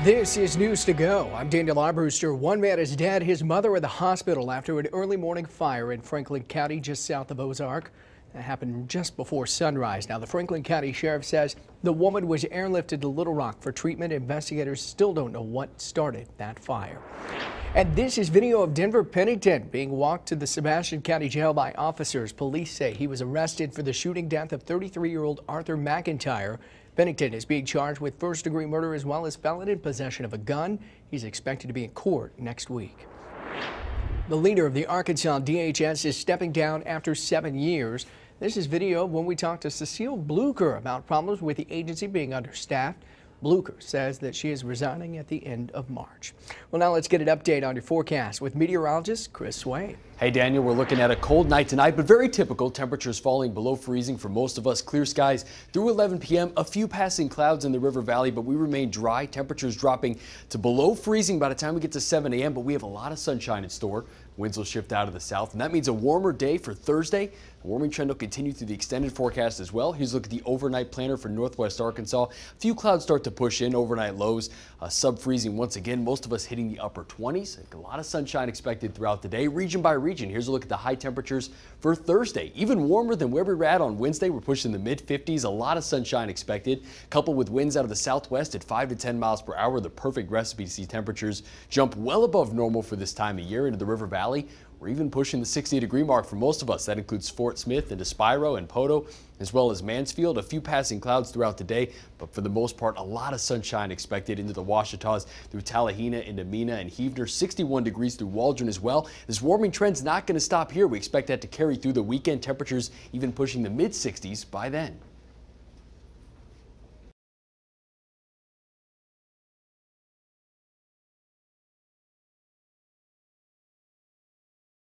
This is News to Go. I'm Daniel Arbruster. One man is dead, his mother in the hospital after an early morning fire in Franklin County just south of Ozark. That happened just before sunrise. Now, the Franklin County Sheriff says the woman was airlifted to Little Rock for treatment. Investigators still don't know what started that fire. And this is video of Denver Pennington being walked to the Sebastian County Jail by officers. Police say he was arrested for the shooting death of 33-year-old Arthur McIntyre. Pennington is being charged with first-degree murder as well as felon in possession of a gun. He's expected to be in court next week. The leader of the Arkansas DHS is stepping down after 7 years. This is video of when we talked to Cecile Blucher about problems with the agency being understaffed. Blucher says that she is resigning at the end of March. Well, now let's get an update on your forecast with meteorologist Chris Swain. Hey Daniel, we're looking at a cold night tonight, but very typical. Temperatures falling below freezing for most of us. Clear skies through 11 p.m. A few passing clouds in the river valley, but we remain dry. Temperatures dropping to below freezing by the time we get to 7 a.m., but we have a lot of sunshine in store. Winds will shift out of the south, and that means a warmer day for Thursday. The warming trend will continue through the extended forecast as well. Here's a look at the overnight planner for northwest Arkansas. A few clouds start to push in. Overnight lows sub-freezing once again. Most of us hitting the upper 20s. A lot of sunshine expected throughout the day, region by region. Here's a look at the high temperatures for Thursday. Even warmer than where we were at on Wednesday. We're pushing the mid-50s. A lot of sunshine expected, coupled with winds out of the southwest at 5 to 10 miles per hour. The perfect recipe to see temperatures jump well above normal for this time of year into the river valley. We're even pushing the 60-degree mark for most of us. That includes Fort Smith and Spiro and Poto, as well as Mansfield. A few passing clouds throughout the day, but for the most part, a lot of sunshine expected into the Ouachitas through Tallahena, into Mena and Heavener. 61 degrees through Waldron as well. This warming trend's not going to stop here. We expect that to carry through the weekend. Temperatures even pushing the mid-60s by then.